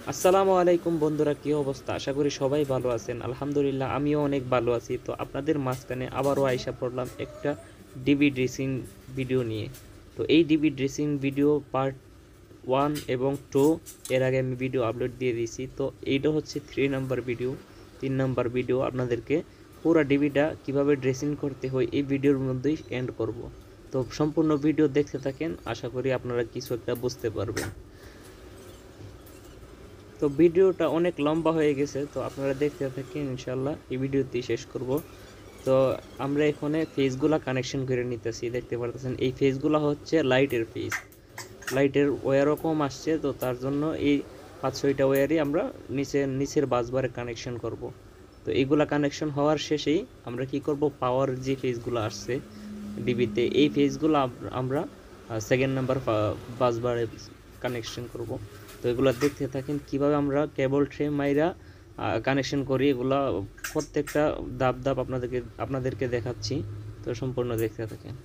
আসসালামু আলাইকুম বন্ধুরা, কি অবস্থা? আশা করি সবাই ভালো আছেন। আলহামদুলিল্লাহ আমিও অনেক ভালো আছি। তো আপনাদের মাঝখানে আবারও আইসা পড়লাম একটা ডিবি ড্রেসিং ভিডিও নিয়ে। তো এই ডিবি ড্রেসিং ভিডিও পার্ট 1 এবং 2 এর আগে আমি ভিডিও আপলোড দিয়ে দিয়েছি। তো এইটা হচ্ছে 3 নাম্বার ভিডিও, 3 নাম্বার ভিডিও। আপনাদেরকে পুরো ডিবিটা কিভাবে ড্রেসিং করতে হয় এই ভিডিওর মধ্যেই এন্ড করব। তো সম্পূর্ণ ভিডিও দেখতে থাকেন, আশা করি আপনারা কিছু একটা বুঝতে পারবেন। তো ভিডিওটা অনেক লম্বা হয়ে গেছে, তো আপনারা দেখতে থাকেন, ইনশাল্লাহ এই ভিডিওতেই শেষ করব। তো আমরা এখানে ফেজগুলা কানেকশন করে নিতেছি, দেখতে পারতেছেন এই ফেজগুলা হচ্ছে লাইটের ফেজ। লাইটের ওয়্যারও কম আসছে, তো তার জন্য এই 5-6টা ওয়্যারই আমরা নিচের বাসবারে কানেকশন করব। তো এইগুলা কানেকশন হওয়ার শেষেই আমরা কি করব, পাওয়ার যে ফেজগুলো আসছে ডিবিতে এই ফেজগুলো আমরা সেকেন্ড নাম্বার বাসবারে কানেকশন করব। তো এগুলো দেখতে থাকেন কিভাবে আমরা কেবল ট্রে মাইরা কানেকশন করি। এগুলা প্রত্যেকটা ধাপ ধাপ আপনাদেরকে দেখাচ্ছি, তো সম্পূর্ণ দেখতে থাকেন।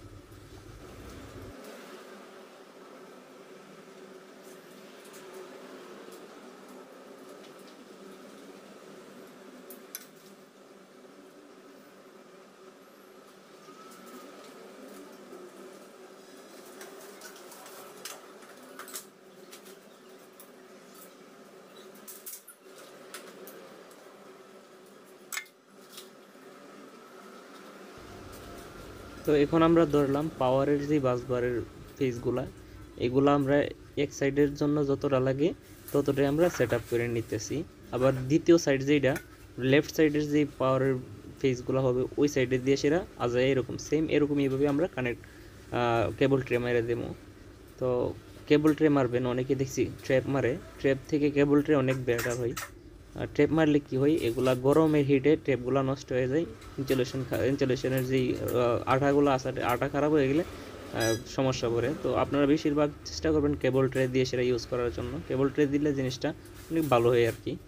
তো এখন আমরা ধরলাম পাওয়ারের যে বাসবারের ফেজগুলা, এগুলা আমরা এক সাইডের জন্য যতটা লাগে ততটাই আমরা সেট আপ করে নিতেছি। আবার দ্বিতীয় সাইড যেটা লেফট সাইডের যে পাওয়ারের ফেজগুলো হবে ওই সাইডে দিয়ে সেটা আজায় এরকম সেম এরকম এইভাবে আমরা কানেক্ট কেবল ট্রে মেরে দেবো। তো কেবল ট্রে মারবেন, অনেকে দেখছি ট্র্যাপ মারে, ট্র্যাপ থেকে কেবল ট্রে অনেক বেটার হয়। আর ট্র্যাপ মারলে কি হয়, এগুলা গরমের হিটে ট্র্যাপগুলো নষ্ট হয়ে যায়। ইনসুলেশনের যেই আঠাগুলো আছে, আঠা খারাপ হয়ে গেলে সমস্যা পড়ে। তো আপনারা বেশিরভাগ চেষ্টা করবেন কেবল ট্রে দিয়ে সেটা ইউজ করার জন্য। কেবল ট্রে দিলে জিনিসটা অনেক ভালো হয় আর কি।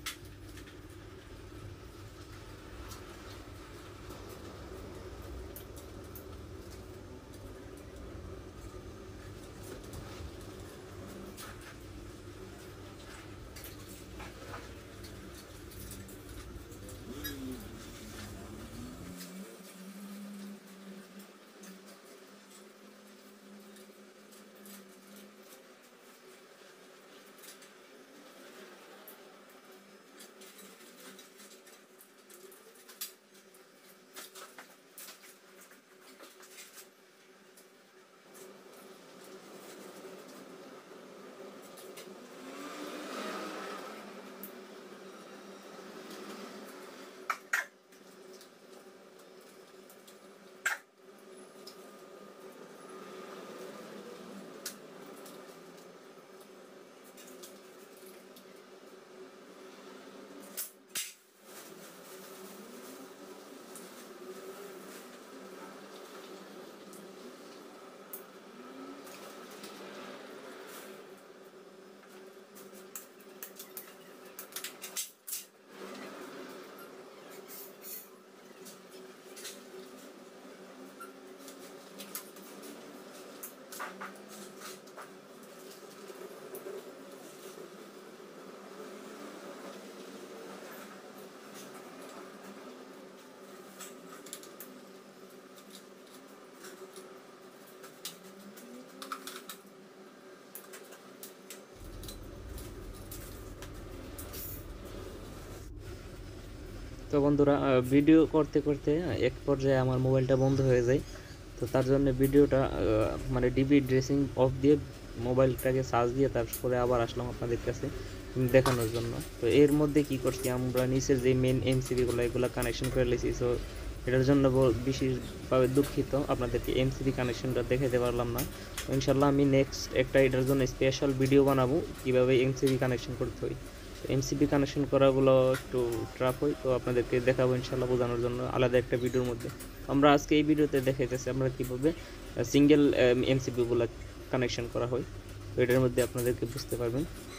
তো বন্ধুরা, ভিডিও করতে করতে এক পর্যায়ে আমার মোবাইলটা বন্ধ হয়ে যায়। তো তার জন্য ভিডিওটা মানে ডিবি ড্রেসিং অফ দিয়ে মোবাইলটাকে চার্জ দিয়ে তারপরে আবার আসলাম আপনাদের কাছে দেখানোর জন্য। তো এর মধ্যে কি করছি, আমরা নিচের যে মেন এমসিবিগুলো এগুলো কানেকশন করে নিয়েছি। সো এটার জন্য বিশেষভাবে দুঃখিত, আপনাদেরকে এমসিবি কানেকশনটা দেখাতে পারলাম না। তো ইনশাল্লাহ আমি নেক্সট একটা এটার জন্য স্পেশাল ভিডিও বানাবো কীভাবে এমসিবি কানেকশন করতে হয়। এমসিবি কানেকশন করাগুলো একটু ট্রাফ হয়, তো আপনাদেরকে দেখাবো ইনশাল্লাহ বোঝানোর জন্য আলাদা একটা ভিডিওর মধ্যে। আমরা আজকে এই ভিডিওতে দেখাইতেছি আমরা কীভাবে সিঙ্গেল এমসিবিগুলো কানেকশন করা হয়। তো এটার মধ্যে আপনাদেরকে বুঝতে পারবেন।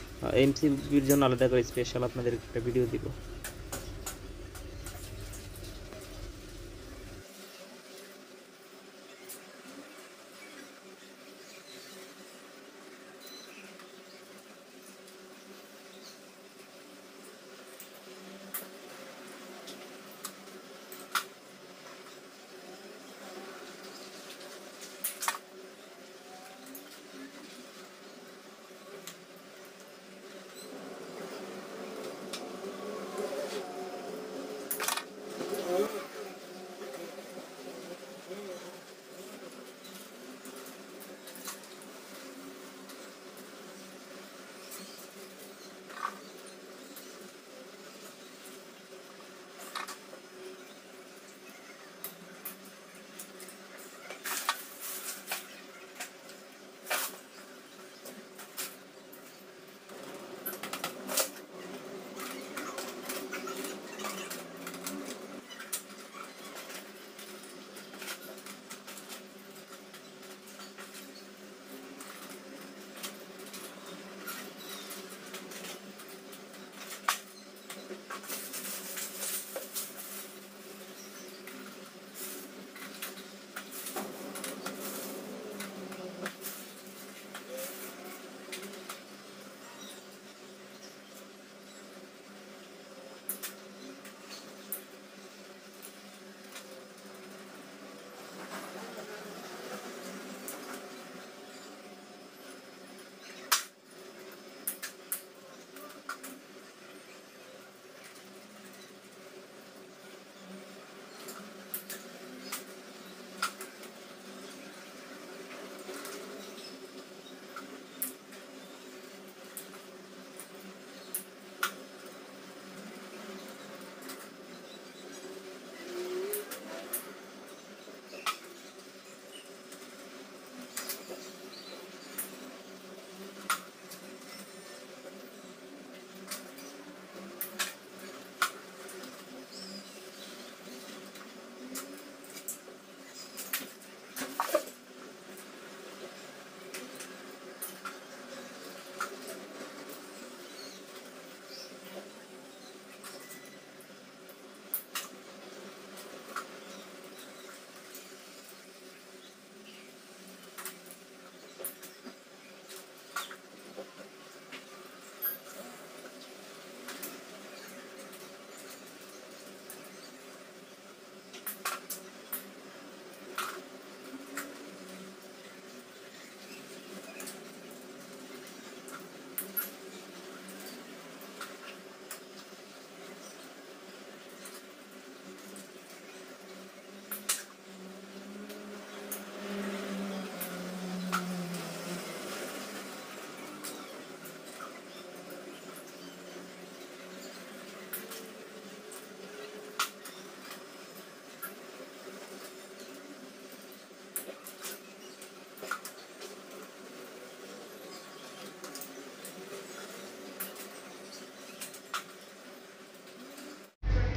এমসিবির জন্য আলাদা করে স্পেশাল আপনাদের একটা ভিডিও দিব।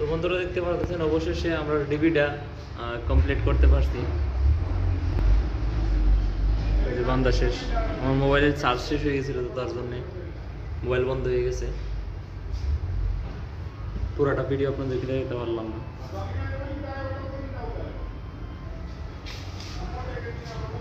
বন্ধুরা দেখতে পাচ্ছেন অবশেষে আমরা ডিবিটা কমপ্লিট করতে পারছি। এই যে বান্দা শেষ, আমার মোবাইলের চার্জ শেষ হয়ে গেছিল, তো তার জন্য মোবাইল বন্ধ হয়ে গেছে। পুরাটা ভিডিও আপনাদেরকে দেখাতে পারলাম না।